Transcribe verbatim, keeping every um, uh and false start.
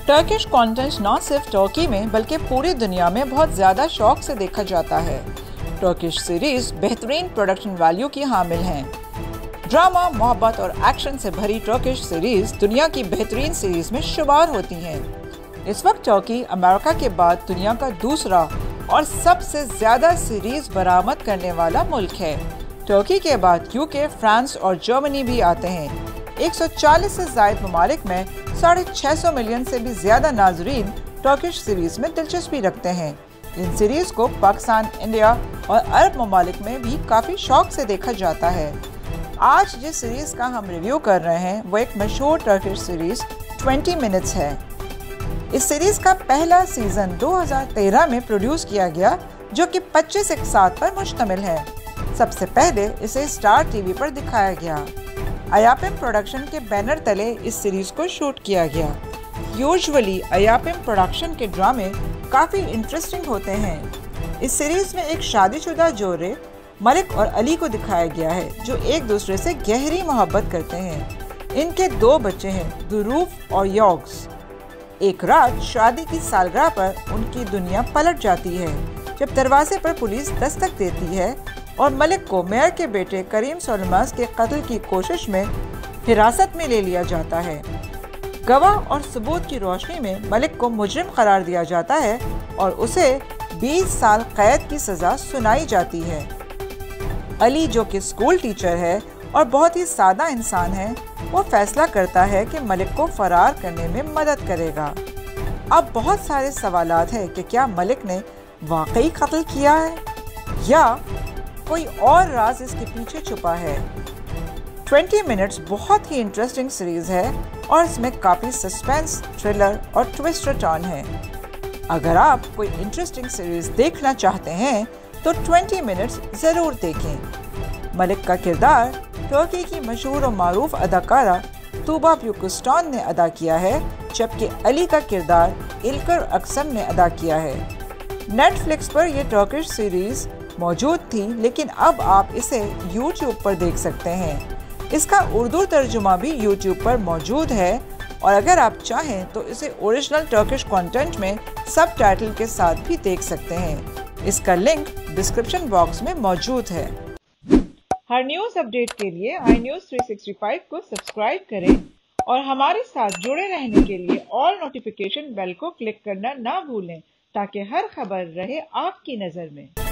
Turkish content न सिर्फ Turkey में बल्कि पूरी दुनिया में बहुत ज़्यादा शौक से देखा जाता है। टर्किश सीरीज बेहतरीन प्रोडक्शन वैल्यू की हामिल हैं। ड्रामा, मोहब्बत और एक्शन से भरी टर्किश सीरीज दुनिया की बेहतरीन सीरीज में शुमार होती हैं। इस वक्त टर्की अमेरिका के बाद दुनिया का दूसरा और सबसे ज़्यादा सीरीज बरामद करने वाला मुल्क है। टर्की के बाद यूके, फ्रांस और जर्मनी भी आते हैं। एक सौ चालीस से ज़ायद ममालिक में साढ़े छः सौ मिलियन से भी ज़्यादा नाजरीन टर्किश सीरीज़ में दिलचस्पी रखते हैं। इन सीरीज़ को पाकिस्तान, इंडिया और अरब ममालिक में भी काफ़ी शौक से देखा जाता है। आज जिस सीरीज़ का हम रिव्यू कर रहे हैं वो एक मशहूर टर्किश सीरीज़ ट्वेंटी मिनट्स है। इस सीरीज़ का पहला सीज़न दो हज़ार तेरह में प्रोड्यूस किया गया, जो कि पच्चीस इकसात पर मुश्तमिल है। सबसे पहले इसे स्टार टीवी पर दिखाया गया। अयापिम प्रोडक्शन के बैनर तले इस सीरीज को शूट किया गया। यूजुअली अयापिम प्रोडक्शन के ड्रामे काफ़ी इंटरेस्टिंग होते हैं। इस सीरीज में एक शादीशुदा जोड़े मलिक और अली को दिखाया गया है, जो एक दूसरे से गहरी मोहब्बत करते हैं। इनके दो बच्चे हैं, दुरूफ और यॉग्स। एक रात शादी की सालगिरह पर उनकी दुनिया पलट जाती है जब दरवाजे पर पुलिस दस्तक देती है और मलिक को मेयर के बेटे करीम सोलमास के कत्ल की कोशिश में हिरासत में ले लिया जाता है। गवाह और सबूत की रोशनी में मलिक को मुजरिम करार दिया जाता है और उसे बीस साल कैद की सज़ा सुनाई जाती है। अली, जो कि स्कूल टीचर है और बहुत ही सादा इंसान है, वो फैसला करता है कि मलिक को फरार करने में मदद करेगा। अब बहुत सारे सवालात हैं कि क्या मलिक ने वाकई कत्ल किया है या कोई और राज इसके पीछे छुपा है। ट्वेंटी मिनट्स बहुत ही इंटरेस्टिंग सीरीज है और इसमें काफ़ी सस्पेंस, थ्रिलर और ट्विस्ट टर्न है। अगर आप कोई इंटरेस्टिंग सीरीज देखना चाहते हैं तो ट्वेंटी मिनट्स ज़रूर देखें। मलिक का किरदार टर्की की मशहूर और मारूफ अदाकारा तुबा ब्यूकुस्टान ने अदा किया है, जबकि अली का किरदार इल्कर अक्सम ने अदा किया है। नेटफ्लिक्स पर यह टर्किश सीरीज मौजूद थी, लेकिन अब आप इसे यूट्यूब पर देख सकते हैं। इसका उर्दू तर्जुमा भी यूट्यूब पर मौजूद है और अगर आप चाहें तो इसे ओरिजिनल टर्किश कंटेंट में सबटाइटल के साथ भी देख सकते हैं। इसका लिंक डिस्क्रिप्शन बॉक्स में मौजूद है। हर न्यूज़ अपडेट के लिए I news three sixty five को सब्सक्राइब करें और हमारे साथ जुड़े रहने के लिए ऑल नोटिफिकेशन बेल को क्लिक करना ना भूलें, ताकि हर खबर रहे आपकी नज़र में।